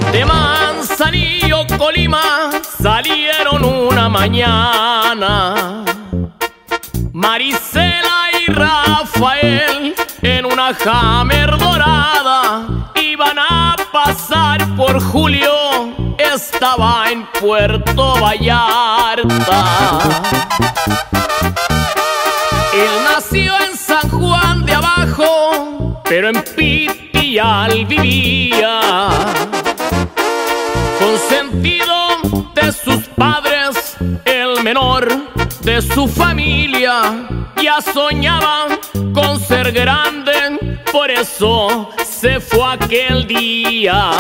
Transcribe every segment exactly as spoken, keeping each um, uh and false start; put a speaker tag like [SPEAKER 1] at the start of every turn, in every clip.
[SPEAKER 1] De Manzanillo, Colima, salieron una mañana Marisela y Rafael en una Hammer dorada. Iban a pasar por Julio, estaba en Puerto Vallarta. Él nació en San Juan de Abajo, pero en Pitillal vivía. Consentido de sus padres, el menor de su familia, ya soñaba con ser grande, por eso se fue aquel día.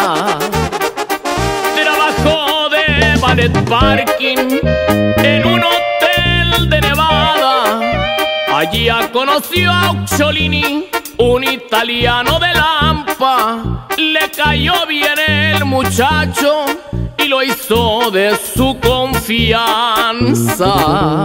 [SPEAKER 1] Trabajó de ballet parking en un hotel de Nevada. Allí conoció a Ucciolini, un italiano de Lampa. Le cayó bien el muchacho y lo hizo de su confianza.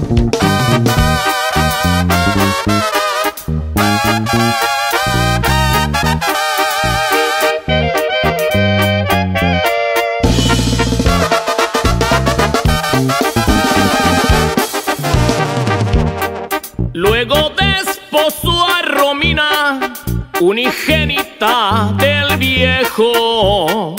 [SPEAKER 1] Luego desposó a Romina, unigénita del viejo.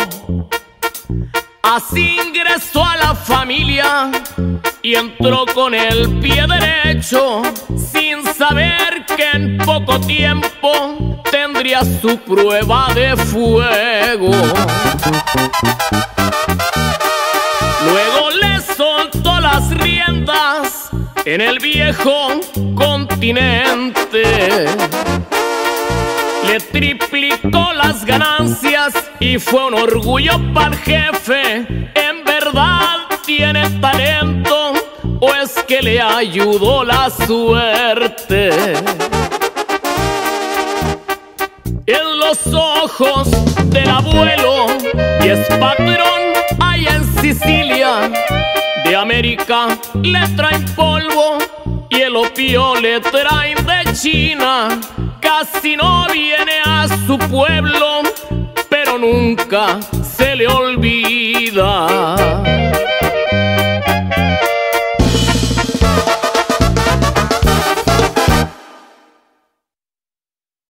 [SPEAKER 1] Así ingresó a la familia y entró con el pie derecho, sin saber que en poco tiempo tendría su prueba de fuego. Luego le soltó las riendas en el viejo continente. Le triplicó las ganancias y fue un orgullo para el jefe. En verdad tiene talento, o es que le ayudó la suerte. En los ojos del abuelo, y es patrón allá en Sicilia. De América le traen polvo y el opio le traen de China. Casi no viene a su pueblo, pero nunca se le olvida.